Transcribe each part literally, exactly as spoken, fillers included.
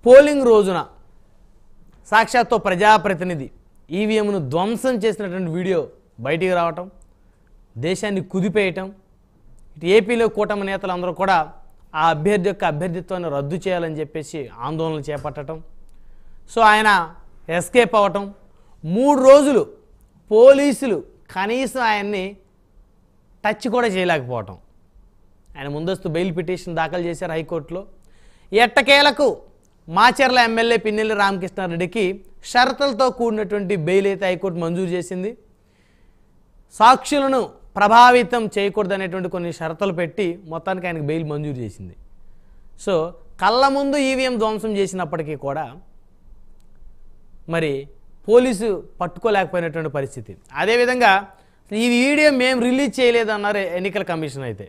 Polling రోజున సాక్షాత్తు ప్రజాప్రతినిధి ఈవీఎంను ధ్వంసం చేసినటువంటి వీడియో బయటికి రావటం, దేశాన్ని కుదిపేయటం, ఇటు ఏపీలో కూటమి నేతలందరూ కూడా ఆ అభ్యర్థి యొక్క అభ్యర్థిత్వాన్ని రద్దు చేయాలని చెప్పేసి ఆందోళనలు చేపట్టడం, సో ఆయన ఎస్కేప్ అవ్వటం, మూడు రోజులు పోలీసులు కనీసం ఆయన్ని టచ్ కూడా చేయలేకపోవటం. ఆయన ముందస్తు బెయిల్ పిటిషన్ దాఖలు చేశారు హైకోర్టులో. ఎట్టకేలకు మాచర్ల ఎమ్మెల్యే పిన్నెల్లి రామకృష్ణారెడ్డికి షరతులతో కూడినటువంటి బెయిల్ అయితే హైకోర్టు మంజూరు చేసింది. సాక్షులను ప్రభావితం చేయకూడదనేటువంటి కొన్ని షరతులు పెట్టి మొత్తానికి ఆయనకు బెయిల్ మంజూరు చేసింది. సో కళ్ళ ముందు ఈవీఎం ధ్వంసం చేసినప్పటికీ కూడా మరి పోలీసు పట్టుకోలేకపోయినటువంటి పరిస్థితి. అదేవిధంగా ఈ వీడియో మేము రిలీజ్ చేయలేదన్నారు ఎన్నికల కమిషన్ అయితే.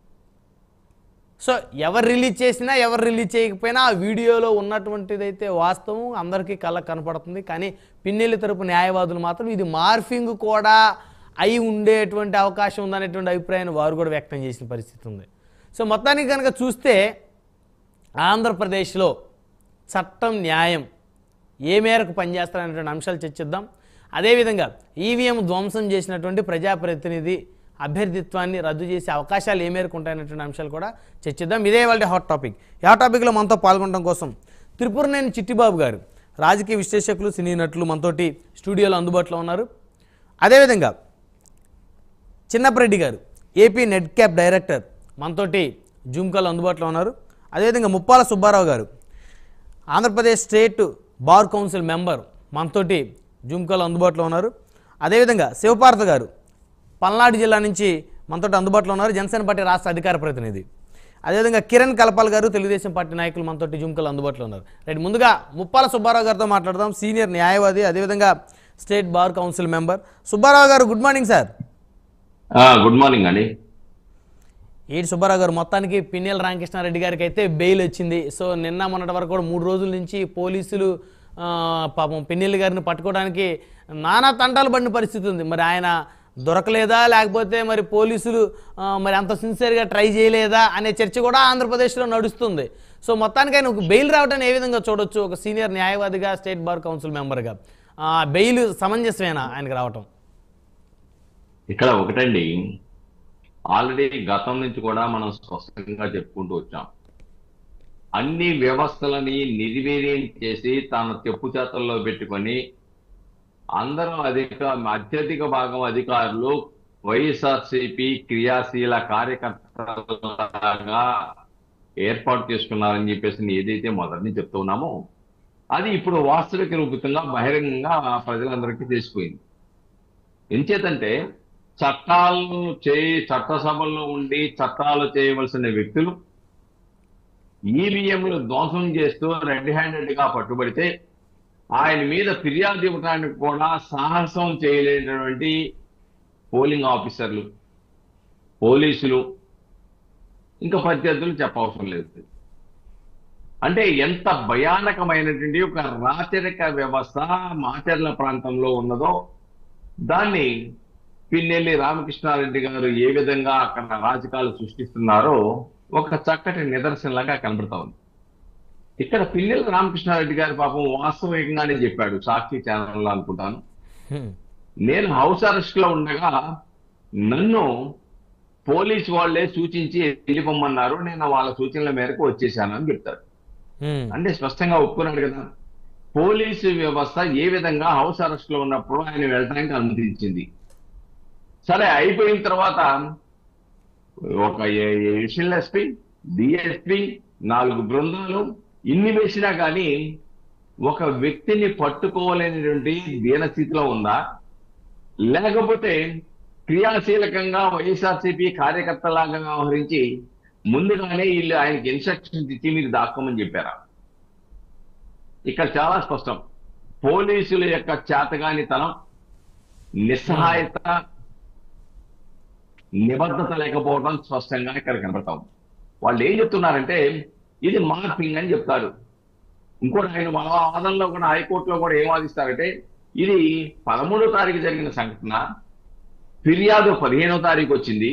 సో ఎవరు రిలీజ్ చేసినా ఎవరు రిలీజ్ చేయకపోయినా ఆ వీడియోలో ఉన్నటువంటిదైతే వాస్తవం అందరికీ కళ్ళకు కనపడుతుంది. కానీ పిన్నెల్లి తరపు న్యాయవాదులు మాత్రం ఇది మార్ఫింగ్ కూడా అయి ఉండేటువంటి అవకాశం ఉందనేటువంటి అభిప్రాయాన్ని వారు కూడా వ్యక్తం చేసిన పరిస్థితి ఉంది. సో మొత్తానికి కనుక చూస్తే ఆంధ్రప్రదేశ్లో చట్టం న్యాయం ఏ మేరకు పనిచేస్తారనేటువంటి అంశాలు చర్చిద్దాం. అదేవిధంగా ఈవీఎం ధ్వంసం చేసినటువంటి ప్రజాప్రతినిధి అభ్యర్థిత్వాన్ని రద్దు చేసే అవకాశాలు ఏ మేరకు ఉంటాయనేటువంటి అంశాలు కూడా చర్చిద్దాం. ఇదే వాళ్ళ హాట్ టాపిక్. ఈ హాట్ టాపిక్లో మనతో పాల్గొనడం కోసం త్రిపురనేని చిట్టిబాబు గారు, రాజకీయ విశ్లేషకులు, సినీ నటులు మనతోటి స్టూడియోలో అందుబాటులో ఉన్నారు. అదేవిధంగా చిన్నపరెడ్డి గారు, ఏపీ నెట్ క్యాప్ డైరెక్టర్, మనతోటి జూమ్ కాల్ అందుబాటులో ఉన్నారు. అదేవిధంగా ముప్పాల సుబ్బారావు గారు, Andhra Pradesh state bar council member, మనతోటి జూమ్ కాల్ అందుబాటులో ఉన్నారు. అదేవిధంగా శివపార్త గారు, పల్నాడు జిల్లా నుంచి మనతోటి అందుబాటులో ఉన్నారు, జనసేన పార్టీ రాష్ట్ర అధికార ప్రతినిధి. అదేవిధంగా కిరణ్ కలపాల్ గారు, తెలుగుదేశం పార్టీ నాయకులు మనతోటి జూమ్ కాల్ అందుబాటులో ఉన్నారు. రైట్, ముందుగా ముప్పాల సుబ్బారావు గారితో మాట్లాడదాం. సీనియర్ న్యాయవాది, అదేవిధంగా state bar council member. Subbarao గారు, good morning sir. Good morning అండి. ఏంటి సుబ్బారావు గారు, మొత్తానికి పిన్నెల్లి రామకృష్ణారెడ్డి గారికి అయితే బెయిల్ వచ్చింది. సో నిన్న మొన్నటి వరకు కూడా మూడు రోజుల నుంచి పోలీసులు పాపం పిన్నెల్లి గారిని పట్టుకోవడానికి నానా తంటాలు పడిన పరిస్థితి ఉంది. మరి ఆయన దొరకలేదా, లేకపోతే మరి పోలీసులు మరి అంత సిన్సియర్గా ట్రై చేయలేదా అనే చర్చ కూడా ఆంధ్రప్రదేశ్లో నడుస్తుంది. సో మొత్తానికి ఆయన ఒక బెయిల్ రావడాన్ని ఏ విధంగా చూడొచ్చు? ఒక సీనియర్ న్యాయవాదిగా, స్టేట్ బార్ కౌన్సిల్ మెంబర్గా బెయిల్ సమంజసమేనా ఆయనకు రావటం? ఇక్కడ ఒకటండి, ఆల్రెడీ గతం నుంచి కూడా మనం స్పష్టంగా చెప్పుకుంటూ వచ్చాం. అన్ని వ్యవస్థలని నిర్వీర్యం చేసి తన చెప్పు చేతల్లో పెట్టుకొని అందరూ అధిక అత్యధిక భాగం అధికారులు వైఎస్ఆర్సీపీ క్రియాశీల కార్యకర్తలుగా ఏర్పాటు చేసుకున్నారని చెప్పేసి ఏదైతే మొదటి నుంచి చెప్తూ ఉన్నామో అది ఇప్పుడు వాస్తవిక రూపితంగా బహిరంగంగా ప్రజలందరికీ తెలిసిపోయింది. ఎంచేతంటే చట్టాలను చేయి చట్టసభల్లో ఉండి చట్టాలు చేయవలసిన వ్యక్తులు ఈవీఎంలు ధ్వంసం చేస్తూ రెడ్ హ్యాండెడ్ గా పట్టుబడితే ఆయన మీద ఫిర్యాదు ఇవ్వడానికి కూడా సాహసం చేయలేనటువంటి పోలింగ్ ఆఫీసర్లు, పోలీసులు, ఇంకా ప్రత్యర్థులు చెప్పవసరం లేదు. అంటే ఎంత భయానకమైనటువంటి ఒక రాచరిక వ్యవస్థ మాచర్ల ప్రాంతంలో ఉన్నదో దాన్ని పిన్నెల్లి రామకృష్ణారెడ్డి గారు ఏ విధంగా అక్కడ రాజకాలు సృష్టిస్తున్నారో ఒక చక్కటి నిదర్శనలాగా కనబడతా ఉంది. ఇక్కడ పిన్నెల్లి రామకృష్ణారెడ్డి గారు పాపం వాస్తవికంగానే చెప్పాడు సాక్షి ఛానల్లో అనుకుంటాను, నేను హౌస్ అరెస్ట్ లో ఉండగా నన్ను పోలీసు వాళ్లే సూచించి వెళ్ళిపోమన్నారు, నేను వాళ్ళ సూచనల మేరకు వచ్చేసాను అని చెప్తాడు. అంటే స్పష్టంగా ఒప్పుకున్నాడు కదా. పోలీసు వ్యవస్థ ఏ విధంగా హౌస్ అరెస్ట్ లో ఉన్నప్పుడు ఆయన వెళ్ళడానికి అనుమతించింది. సరే, అయిపోయిన తర్వాత ఒక ఎడిషనల్ ఎస్పీ, డిఎస్పీ, నాలుగు బృందాలు ఇన్ని వేసినా కానీ ఒక వ్యక్తిని పట్టుకోలేనటువంటి దీనస్థితిలో ఉందా, లేకపోతే క్రియాశీలకంగా వైఎస్ఆర్సీపీ కార్యకర్తలాగా వ్యవహరించి ముందుగానే వీళ్ళు ఆయనకి ఇన్స్ట్రక్షన్స్ ఇచ్చి మీరు దాక్కోమని చెప్పారా? ఇక్కడ చాలా స్పష్టం. పోలీసుల యొక్క చేతగానితనం, నిస్సహాయత, నిబద్ధత లేకపోవడం స్పష్టంగా ఇక్కడ కనబడతాం. వాళ్ళు ఏం చెప్తున్నారంటే ఇది మార్పింగ్ అని చెప్తారు. ఇంకోటి ఆయన వాదనలో కూడా హైకోర్టులో కూడా ఏం వాదిస్తారంటే ఇది పదమూడో తారీఖు జరిగిన సంఘటన, ఫిర్యాదు పదిహేనో తారీఖు వచ్చింది,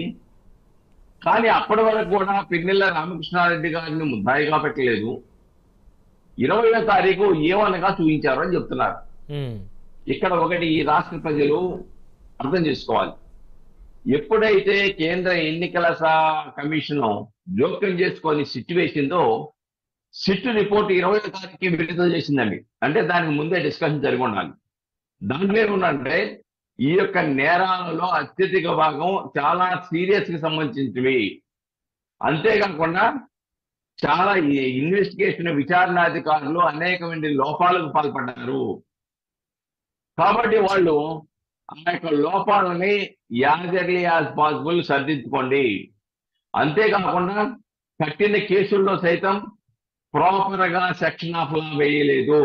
కానీ అప్పటి వరకు కూడా పిన్నెల్లి రామకృష్ణారెడ్డి గారిని ముద్దాయిగా పెట్టలేదు. ఇరవయో తారీఖు ఏమనగా చూపించారు అని చెప్తున్నారు. ఉమ్, ఇక్కడ ఒకటి ఈ రాష్ట్ర ప్రజలు అర్థం చేసుకోవాలి. ఎప్పుడైతే కేంద్ర ఎన్నికల కమిషన్ జోక్యం చేసుకొని సిట్ వేసిందో, సిట్ రిపోర్ట్ ఇరవై తారీఖు విడుదల చేసిందండి. అంటే దానికి ముందే డిస్కషన్ జరిగి ఉండాలి. దాంట్లో ఏముందంటే ఈ యొక్క నేరాలలో అత్యధిక భాగం చాలా సీరియస్ కి సంబంధించినవి. అంతేకాకుండా చాలా ఇన్వెస్టిగేషన్ విచారణాధికారులు అనేకమైన లోపాలకు పాల్పడ్డారు. కాబట్టి వాళ్ళు ఆ యొక్క లోపాలని యాజ్ ఎర్లీ యాజ్ పాసిబుల్ సర్దించుకోండి. అంతేకాకుండా కట్టిన కేసుల్లో సైతం ప్రాపర్ గా సెక్షన్ ఆఫ్ లా వేయలేదు.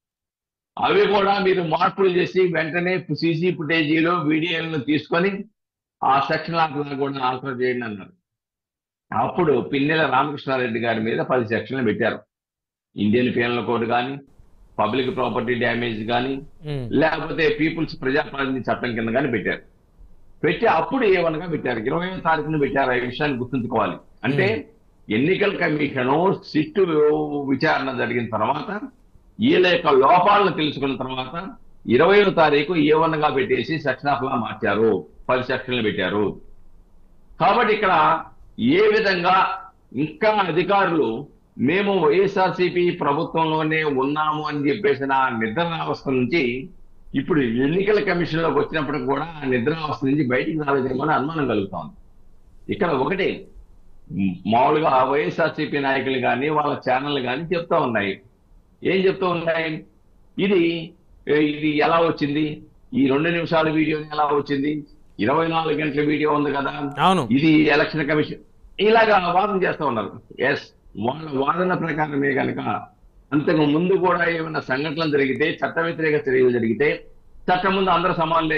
అవి కూడా మీరు మార్పులు చేసి వెంటనే సీసీ ఫుటేజీలో వీడియోలను తీసుకొని ఆ సెక్షన్ ఆఫ్ లా కూడా ఆల్టర్ చేయండి అన్నారు. అప్పుడు పిన్నెల రామకృష్ణారెడ్డి గారి మీద పది సెక్షన్లు పెట్టారు. ఇండియన్ పీనల్ కోడ్ కానీ, పబ్లిక్ ప్రాపర్టీ డ్యామేజ్ కానీ, ఉమ్, లేకపోతే పీపుల్స్ ప్రజాప్రతినిధి చట్టం కింద కానీ పెట్టారు. పెట్టి అప్పుడు ఏమనగా పెట్టారు, ఇరవై తారీఖున పెట్టారు. ఆ విషయాన్ని గుర్తుంచుకోవాలి. అంటే ఎన్నికల కమిషన్ సిట్టు విచారణ జరిగిన తర్వాత వీళ్ళ యొక్క లోపాలను తెలుసుకున్న తర్వాత ఇరవయో తారీఖు ఏవన్గా పెట్టేసి సెక్షన్ ఆఫ్ లా మార్చారు, పది సెక్షన్లు పెట్టారు. కాబట్టి ఇక్కడ ఏ విధంగా ఇంకా అధికారులు మేము వైఎస్ఆర్సీపీ ప్రభుత్వంలోనే ఉన్నాము అని చెప్పేసిన ఆ నిద్రావస్థ నుంచి ఇప్పుడు ఎన్నికల కమిషన్ లోకి వచ్చినప్పటికి కూడా ఆ నిద్రావస్థ నుంచి బయటికి రాలేదేమో అని అనుమానం కలుగుతోంది. ఇక్కడ ఒకటి మామూలుగా వైఎస్ఆర్సీపీ నాయకులు కానీ వాళ్ళ ఛానల్ కానీ చెప్తా ఉన్నాయి. ఏం చెప్తూ ఉన్నాయి, ఇది ఇది ఎలా వచ్చింది, ఈ రెండు నిమిషాల వీడియో ఎలా వచ్చింది, ఇరవై నాలుగు గంటల వీడియో ఉంది కదా, అవును, ఇది ఎలక్షన్ కమిషన్, ఇలాగా వాదన చేస్తూ ఉన్నారు. ఎస్, వాళ్ళ వాదన ప్రకారమే కనుక అంతకు ముందు కూడా ఏమైనా సంఘటనలు జరిగితే, చట్ట వ్యతిరేక చర్యలు జరిగితే చట్టం ముందు అందరూ సమానులే.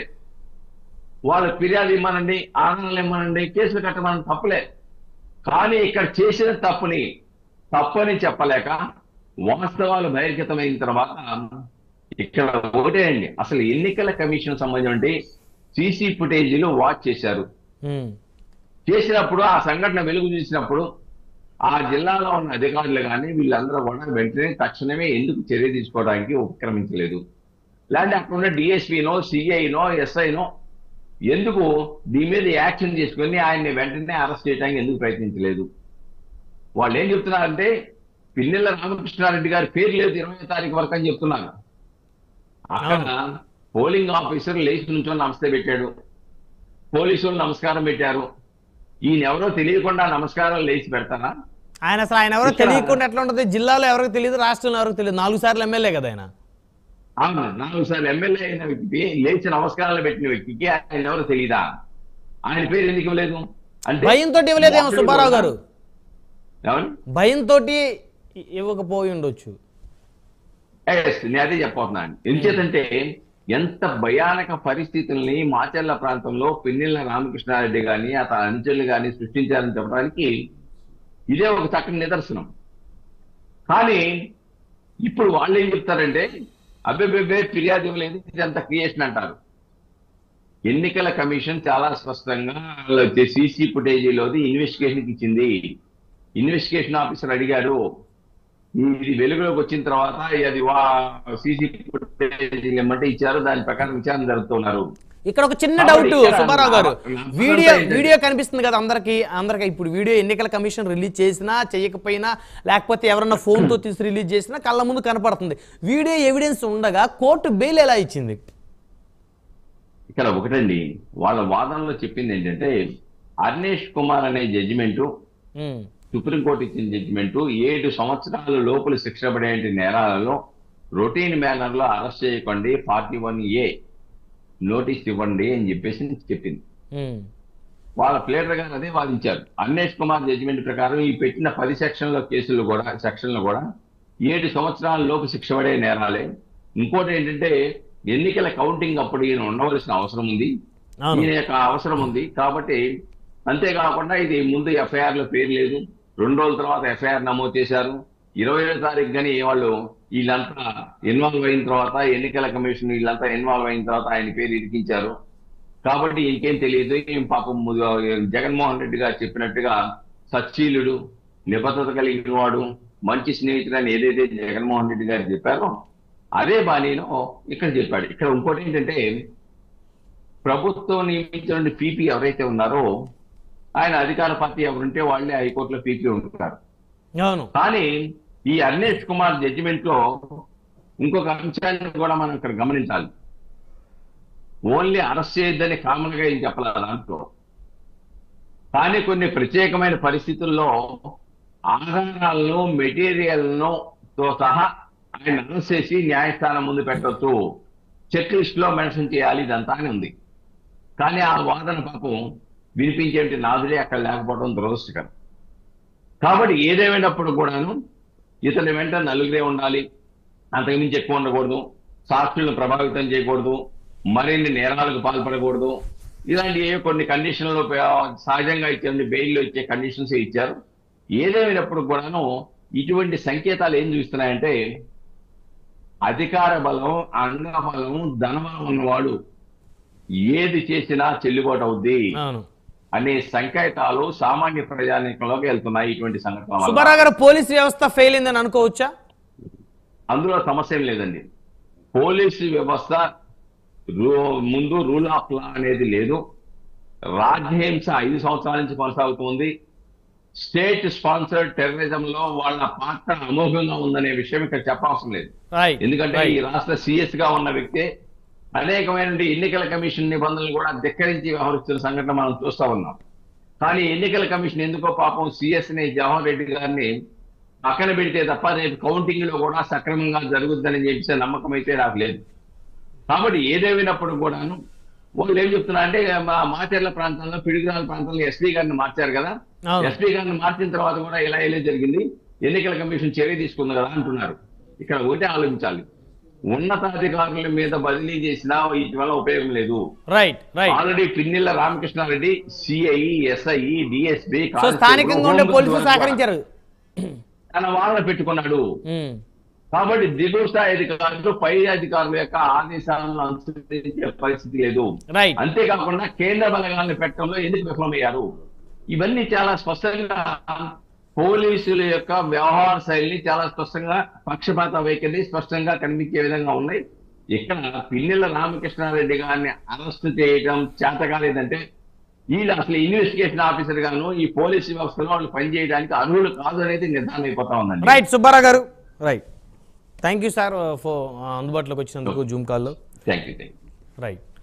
వాళ్ళు ఫిర్యాదు ఇవ్వనండి, ఆధారాలు ఇవ్వనండి, కేసులు కట్టమని తప్పులే. కానీ ఇక్కడ చేసిన తప్పుని తప్పని చెప్పలేక వాస్తవాలు బహిర్గతమైన తర్వాత ఇక్కడ ఒకటే అండి, అసలు ఎన్నికల కమిషన్ సంబంధించి సీసీ ఫుటేజీలు వాచ్ చేశారు. ఉమ్, చేసినప్పుడు ఆ సంఘటన వెలుగు చూసినప్పుడు ఆ జిల్లాలో ఉన్న అధికారులు కానీ వీళ్ళందరూ కూడా వెంటనే తక్షణమే ఎందుకు చర్య తీసుకోవడానికి ఉపక్రమించలేదు, లేదంటే అక్కడ ఉన్న డిఎస్పీనో సిఐనో ఎస్ఐనో ఎందుకు దీని మీద యాక్షన్ తీసుకొని ఆయన్ని వెంటనే అరెస్ట్ చేయడానికి ఎందుకు ప్రయత్నించలేదు? వాళ్ళు ఏం చెప్తున్నారంటే పిన్నెల రామకృష్ణారెడ్డి గారి పేరు లేదు ఇరవై తారీఖు వరకు అని చెప్తున్నారు. అక్కడ పోలింగ్ ఆఫీసర్ లేచి నుంచో నమస్తే పెట్టాడు, పోలీసులు నమస్కారం పెట్టారు. ఈయన ఎవరో తెలియకుండా నమస్కారాలు లేచి పెడతారా? ఆయన అసలు ఆయన ఎవరో తెలియకుండా ఎట్లా ఉంటుంది? జిల్లాలో ఎవరికి తెలియదు, రాష్ట్రంలో ఎవరికి తెలియదు. నాలుగు సార్లు ఎమ్మెల్యే కదా ఆయన. అవును, నాలుగు సార్లు ఎమ్మెల్యే అయిన వ్యక్తి, లేచి నమస్కారాలు పెట్టిన వ్యక్తికి ఆయన ఎవరో తెలియదా? ఆయన పేరు ఎందుకు ఇవ్వలేదు అంటే భయంతో ఇవ్వలేదేమో సుబ్బారావు గారు, ఎవరు భయంతో ఇవ్వకపోయి ఉండొచ్చు. నేను అదే చెప్పబోతున్నాను. ఎందుచేతంటే ఎంత భయానక పరిస్థితుల్ని మాచర్ల ప్రాంతంలో పిన్నెల రామకృష్ణారెడ్డి గాని అతని అనుచరులు గాని సృష్టించారని చెప్పడానికి ఇదే ఒక చక్కని నిదర్శనం. కానీ ఇప్పుడు వాళ్ళు ఏం చెప్తారంటే అబ్బెబ్బెబ్బే ఫిర్యాదు ఇవ్వలేదు, ఇదంతా క్రియేషన్ అంటారు. ఎన్నికల కమిషన్ చాలా స్పష్టంగా సీసీ ఫుటేజీలోది ఇన్వెస్టిగేషన్ ఇచ్చింది. ఇన్వెస్టిగేషన్ ఆఫీసర్ అడిగారు, ఇది వెలుగులోకి వచ్చిన తర్వాత అది సీసీ ఫుటేజీ ఏమంటే ఇచ్చారు, దాని ప్రకారం విచారణ జరుపుతున్నారు. ఇక్కడ ఒక చిన్న డౌట్ సుబ్బారావు గారు, వీడియో వీడియో కనిపిస్తుంది కదా అందరికి అందరికి ఇప్పుడు వీడియో ఎన్నికల కమిషన్ రిలీజ్ చేసినా చేయకపోయినా లేకపోతే ఎవరన్నా ఫోన్తో తీసి రిలీజ్ చేసినా కళ్ళ ముందు కనపడుతుంది. వీడియో ఎవిడెన్స్ ఉండగా కోర్టు బెయిల్ ఎలా ఇచ్చింది? ఇక్కడ ఒకటండి, వాళ్ళ వాదనలో చెప్పింది ఏంటంటే అర్నేష్ కుమార్ అనే జడ్జిమెంటు, సుప్రీంకోర్టు ఇచ్చిన జడ్జిమెంటు ఏడు సంవత్సరాల లోపల శిక్ష పడే నేరాలలో రొటీన్ మేనర్ లో అరెస్ట్ చేయకండి, ఫార్టీ వన్ ఏ నోటీస్ ఇవ్వండి అని చెప్పేసి చెప్పింది. వాళ్ళ ప్లేటర్ గారు అదే వాదించారు. అర్నేష్ కుమార్ జడ్జిమెంట్ ప్రకారం ఈ పెట్టిన పది సెక్షన్ల కేసులు కూడా సెక్షన్లు కూడా ఏడు సంవత్సరాల లోపు శిక్ష పడే నేరాలే. ఇంకోటి ఏంటంటే ఎన్నికల కౌంటింగ్ అప్పుడు ఈయన ఉండవలసిన అవసరం ఉంది, ఈయన యొక్క అవసరం ఉంది కాబట్టి. అంతేకాకుండా ఇది ముందు ఎఫ్ఐఆర్ లో పేరు లేదు, రెండు రోజుల తర్వాత ఎఫ్ఐఆర్ నమోదు చేశారు. ఇరవై ఏడో తారీఖు కానీ వాళ్ళు వీళ్ళంతా ఇన్వాల్వ్ అయిన తర్వాత ఎన్నికల కమిషన్ వీళ్ళంతా ఇన్వాల్వ్ అయిన తర్వాత ఆయన పేరు ఇరికించారు. కాబట్టి ఇంకేం తెలియదు. ఏం పాపం జగన్మోహన్ రెడ్డి గారు చెప్పినట్టుగా సచ్చీలుడు, నిబద్ధత కలిగిన వాడు, మంచి స్నేహితుడు అని ఏదైతే జగన్మోహన్ రెడ్డి గారు చెప్పారో అదే బాణీలో ఇక్కడ చెప్పాడు. ఇక్కడ ఇంకోటి ఏంటంటే ప్రభుత్వం నియమించిన పీపీ ఎవరైతే ఉన్నారో ఆయన అధికార పార్టీ ఎవరుంటే వాళ్ళే హైకోర్టులో పీపీ ఉంటారు. కానీ ఈ అర్నేష్ కుమార్ జడ్జిమెంట్ లో ఇంకొక అంశాన్ని కూడా మనం ఇక్కడ గమనించాలి. ఓన్లీ అరెస్ట్ చేయొద్దని కామన్ గా ఏం చెప్పాలి దాంట్లో, కానీ కొన్ని ప్రత్యేకమైన పరిస్థితుల్లో ఆధారాలను మెటీరియల్ను తో సహా ఆయన అరెస్ట్ చేసి న్యాయస్థానం ముందు పెట్టవచ్చు, చెక్ లిస్ట్ లో మెన్షన్ చేయాలి ఇదంతా అని ఉంది. కానీ ఆ వాదన పాపం వినిపించేటి నాదులే అక్కడ లేకపోవడం దురదృష్టకరం. కాబట్టి ఏదేమైనప్పుడు కూడాను ఇతని వెంట నలుగురే ఉండాలి, అంతకుమించి ఎక్కువ ఉండకూడదు, సాక్షులను ప్రభావితం చేయకూడదు, మరిన్ని నేరాలకు పాల్పడకూడదు, ఇలాంటి ఏ కొన్ని కండిషన్లు సహజంగా ఇచ్చే బెయిల్లో ఇచ్చే కండిషన్స్ ఇచ్చారు. ఏదేమైనప్పుడు కూడాను ఇటువంటి సంకేతాలు ఏం చూస్తున్నాయంటే అధికార బలం, అంగబలం, ధనబలం ఉన్నవాడు ఏది చేసినా చెల్లుబాటు అవుద్ది అనే సంకేతాలు సామాన్య ప్రజానీకంలోకి వెళ్తున్నాయి. ఇటువంటి సంఘటనలు సుబ్బారావు గారు పోలీస్ వ్యవస్థ ఫెయిల్ అయిందని అనుకోవచ్చా? అందులో సమస్య ఏం లేదండి. పోలీసు వ్యవస్థ ముందు రూల్ ఆఫ్ లా అనేది లేదు. రాజ్యహింస ఐదు సంవత్సరాల నుంచి కొనసాగుతుంది. స్టేట్ స్పాన్సర్డ్ టెర్రరిజం లో వాళ్ళ పాత్ర అమోఘంగా ఉందనే విషయం ఇక్కడ చెప్పవసరం లేదు. ఎందుకంటే ఈ రాష్ట్ర సిఎస్ గా ఉన్న వ్యక్తే అనేకమైన ఎన్నికల కమిషన్ నిబంధనలు కూడా ధిక్కరించి వ్యవహరిస్తున్న సంఘటన మనం చూస్తా ఉన్నాం. కానీ ఎన్నికల కమిషన్ ఎందుకో పాపం సిఎస్ ని జవహర్ రెడ్డి గారిని పక్కన పెడితే తప్ప రేపు కౌంటింగ్ లో కూడా సక్రమంగా జరుగుతుందని చెప్పే నమ్మకం అయితే నాకు లేదు. కాబట్టి ఏదేమైనప్పుడు కూడాను వాళ్ళు ఏం చెప్తున్నా అంటే మా మాచర్ల ప్రాంతంలో పిడుగురాల ప్రాంతంలో ఎస్పీ గారిని మార్చారు కదా, ఎస్పీ గారిని మార్చిన తర్వాత కూడా ఇలా ఇలా జరిగింది, ఎన్నికల కమిషన్ చర్య తీసుకుంది కదా అంటున్నారు. ఇక్కడ ఒకటే ఆలోచించాలి, ఉన్నతాధికారుల మీద బదిలీ చేసినా వీటి వల్ల ఉపయోగం లేదు. Already Pinnelli Ramakrishna Reddy CI, SI, DSP స్థానికంగా ఉండే పోలీసులు సహకరించారు, తన వాళ్ళని పెట్టుకున్నాడు. కాబట్టి దిగువ స్థాయి అధికారులు పై అధికారుల యొక్క ఆదేశాలను అనుసరించే పరిస్థితి లేదు. అంతేకాకుండా కేంద్ర బలగాలను పెట్టడంలో ఎందుకు విఫలమయ్యారు? ఇవన్నీ చాలా స్పష్టంగా పోలీసుల యొక్క వ్యవహార శైలిని చాలా స్పష్టంగా పక్షపాత వైఖరి స్పష్టంగా కనిపించే విధంగా ఉన్నాయి. ఇక్కడ పిన్నెల రామకృష్ణారెడ్డి గారిని అరెస్ట్ చేయడం చేత కాలేదంటే వీళ్ళు అసలు ఇన్వెస్టిగేషన్ ఆఫీసర్ గాను ఈ పోలీసు వ్యవస్థలో వాళ్ళు పనిచేయడానికి అర్హులు కాదు అనేది నిర్ధారణ అయిపోతా ఉందండి. రైట్ సుబ్బారావు గారు, right, thank you sir for అందుబాటులోకి వచ్చినందుకు జూమ్ కాల్లో. Thank you. రైట్.